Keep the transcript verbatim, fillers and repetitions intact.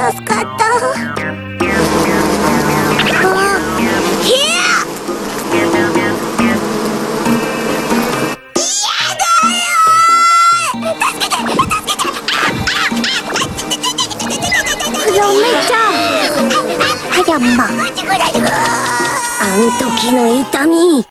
助かった。ひや嫁ちゃん、はやんま、あん時の痛み。